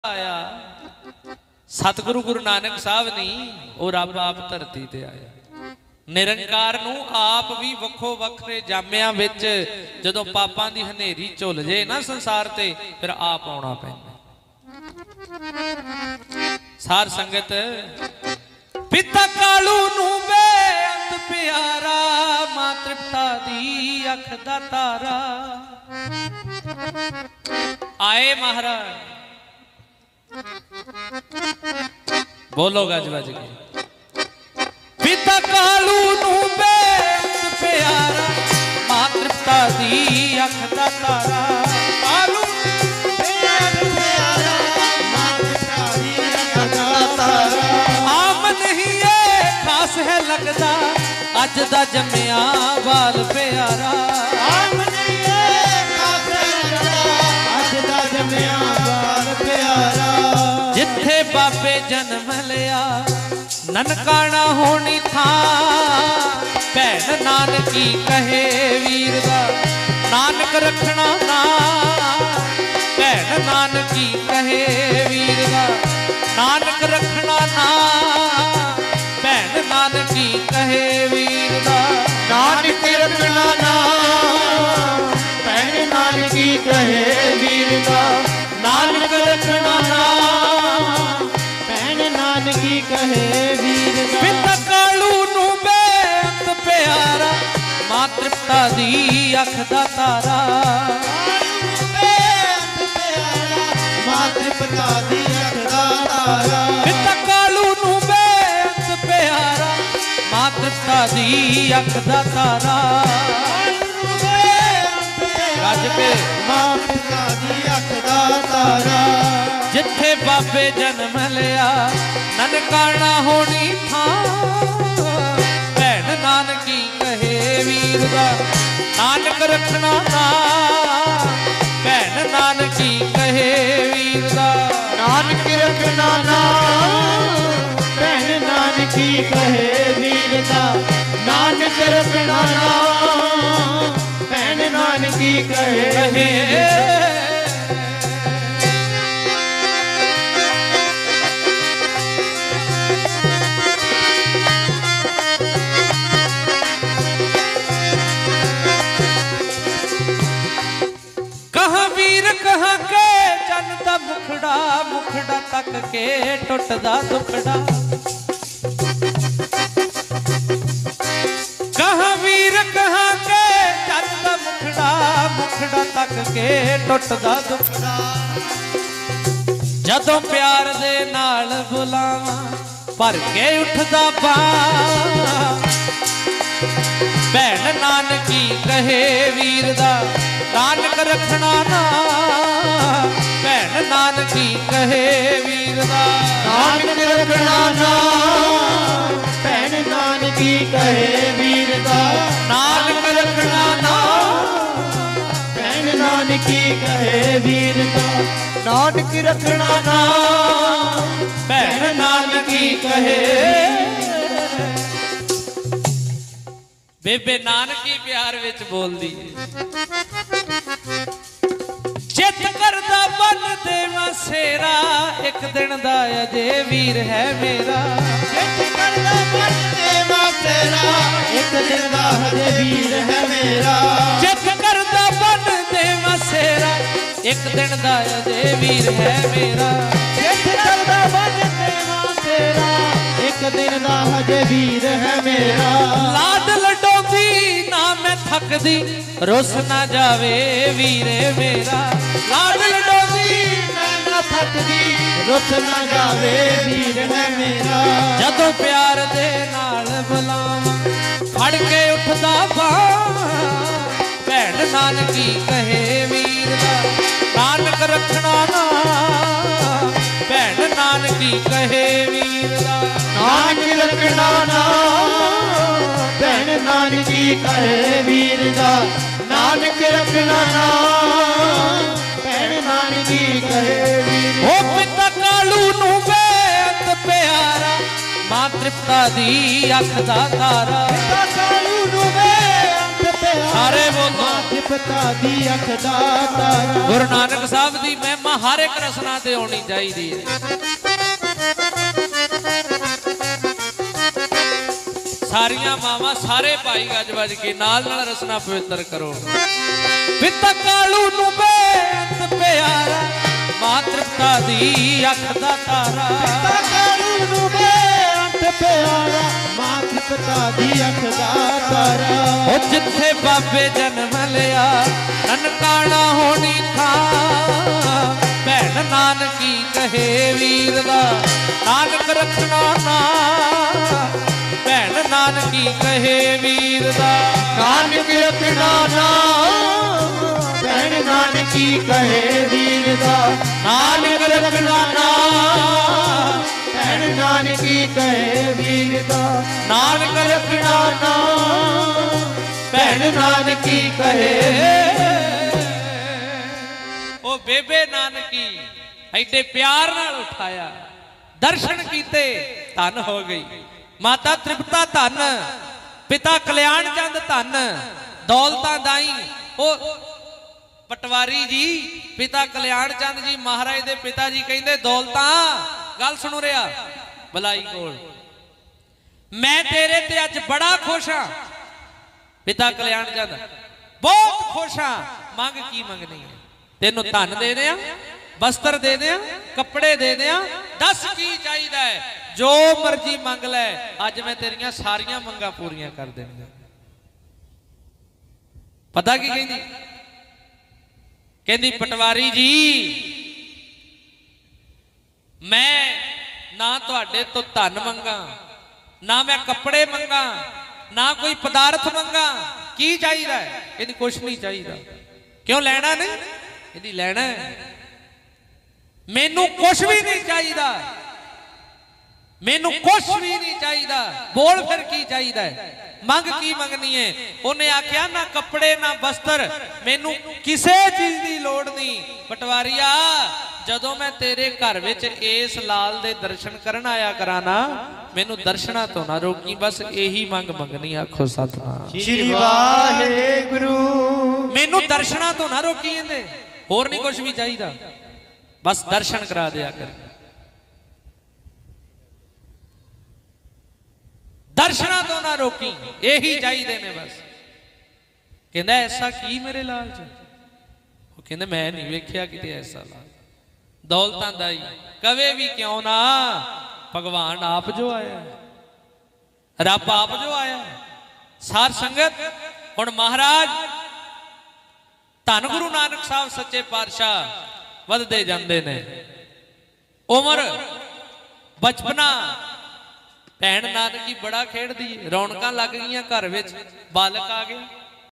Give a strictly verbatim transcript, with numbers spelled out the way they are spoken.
आया सतगुरु गुरु नानक साहब नहीं वो रब आप धरती ते आया निरंकार नू आप भी वखो वखरे जामियां विच जदों पापां दी हनेरी झुल जे ना संसार ते फिर आप आउणा पैंदा। सार संगत पिता कालू नू बेअंत प्यारा मां तृप्ता दी अख दा तारा आए महाराज बोलो गज बज के पिता कालू नू बेअंत प्यारा मां तृप्ता दी अख दा तारा कालू बेअंत प्यारा मां तृप्ता दी अख दा तारा आम नहीं है खास है लगदा अज दा जम्मिया बाल प्यारा आम नहीं है खास है लगदा अज दा जम्मिया बाल प्यारा जिथे बाबे जन्म लिया ननकाना होनी था भैन नानकी कहे वीर दा नानक रखना ना भैन नानकी कहे वीर दा नानक रखना ना भैन नानकी कहे वीर दा नानक रखना ना भैन नानकी कहे वीर दा नानक रखना ना नानकी कहे वीर पिता कालू नू बेअंत प्यारा मां तृप्ता दी अख दा तारा मां तृप्ता दी अख दा तारा पिता कालू नू बेअंत प्यारा मां तृप्ता दी अख दा तारा रज के मां तृप्ता दी अख दा तारा जिथे बाबे जन्म लिया ननकाना होनी था भैन नानकी कहे वीर दा नानक रखना ना भैन नानकी कहे वीर दा नानक रखना ना भैन नानकी कहे वीर दा नानक रखना ना भैन नानकी कहे कहाँ के चंदा मुखड़ा मुखड़ा तक के टुटदा दुखड़ा कहाँ वीर कहाँ के चंदा मुखड़ा मुखड़ा तक के टुटदा दुखड़ा जदों प्यार दे नाल बुलावा भर के उठदा पा भैन नानकी कहे वीर दा नानक रखना ना भैन नानकी कहे वीर दा नानक रखना ना भैन नानकी कहे वीर दा नानक रखना ना भैन नानकी कहे वीर दा नानक रखना ना भैन नानकी कहे बेबे नानकी प्यार विच बोलदी चित करदा बन देवा सेरा एक दिन दा अजे वीर है मेरा चित करदा बन देवा सेरा एक दिन दा अजे वीर है मेरा चित करदा बन देवा सेरा एक दिन दा अजे वीर है मेरा चित करदा बन देवा सेरा एक दिन दा अजे वीर है मेरा लाड लडोंदी ना मैं थकदी रुस ना जावे वीरे मेरा लाड लडोंदी मैं ना थकदी रुस ना जावे वीर है मेरा जदों प्यार दे नाल बुलावा फड़ के उठदा बां भैन नानकी कहे वीर दा नानक रखना ना भैन नानकी कहे वीर दा नानक रखना ना भैन नानकी कहे वीर दा नानक रखना ना भैन नानकी कहे वीर ओ पिता कालू नू बेअंत प्यारा मां तृप्ता दी अख दा तारा पिता कालू नू बेअंत सारे बोलो मात पिता दी अख दा तारा। गुरु नानक साहब दी महिमा हर एक रसना ते होनी चाहिए। सारिया मावा सारे भाई गज बज के नाल नाल रसना पवित्र करो। पिता कालू नू बेअंत प्यारा मातृता दी अख दा तारा। पिता कालू नू बेअंत प्यारा मात पिता दी अख दा तारा। ओ जिथे बाबे जन्म लिया ननकाना होनी था भैन नानकी कहे वीर दा नानक रखना ना। भैन नानकी कहे वीर दा नानक रखना ना। भैन नानकी कहे वीर दा नानक रखना ना। भैन नानकी कहे वीर दा नानक रखना ना। भैन नानकी कहे। ओ बेबे नानकी ऐडे प्यार नाल उठाया दर्शन कीते धन हो गई। माता तृप्ता धन पिता कल्याण चंद धन दौलतां दाई। ओ पटवारी जी पिता कल्याण चंद जी महाराज दे पिता जी कहंदे दौलतां गल सुनो रिया भलाई कोल मैं तेरे ते अज बड़ा खुश हाँ। पिता कल्याण चंद बहुत खुश हाँ। मंग की मंगनी है तेनों धन दे दिया वस्त्र दे दिया कपड़े दे दिया दस की चाहिए जो मर्जी मंग लै अज मैं तेरिया सारिया मंगा पूरियां कर देंगे। पता की कहती कहती पटवारी जी मैं ना तुहाडे तो धन मंगा ना मैं कपड़े मंगा ना कोई पदार्थ मंगा की चाहिए कहती कुछ नहीं चाहिए। क्यों लैना नहीं कहती लैना मैनू कुछ भी नहीं चाहिए। मैनू कुछ भी नहीं चाहिए। बोल फिर की चाहिए मंग की मंगनी है। उन्हें आख्या ना कपड़े ना वस्त्र मैनू किसी चीज की लोड़ नहीं। पटवारिया जदों मैं तेरे घर विच इस लाल दे दर्शन करन आया कराना मैनू दर्शना तो ना रोकी बस यही मंग मंगनी। आखो सतनाम श्री वाहेगुरु। मैनू दर्शना तो ना रोकी इहदे होर नहीं कुछ भी चाहिए बस दर्शन करा दिया कर। दर्शना तो ना रोकी यही चाहिए ने बस। कहंदा ऐसा की मेरे लाल च वो कहंदे मैं नहीं वेख्या किते ऐसा लाल। दौलतां दा ही कवे भी क्यों ना भगवान आप जो आया रब आप जो आया। सार संगत हुण महाराज धन गुरु नानक साहब सच्चे पातशाह वधदे जांदे ने। उमर बचपना भैन नानकी बड़ा खेड़दी रौनकां लग गईयां घर विच बालक आ गया।